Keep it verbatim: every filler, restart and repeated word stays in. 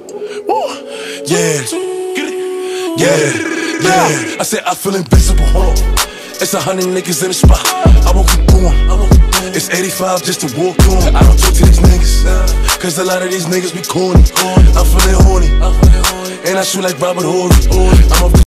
Yeah, yeah, yeah. I said I feel invincible. It's a hundred niggas in the spot. I won't keep going. It's eighty-five just to walk on. I don't talk to these niggas, cause a lot of these niggas be corny. I'm feeling horny, and I shoot like Robert Horry. I'm a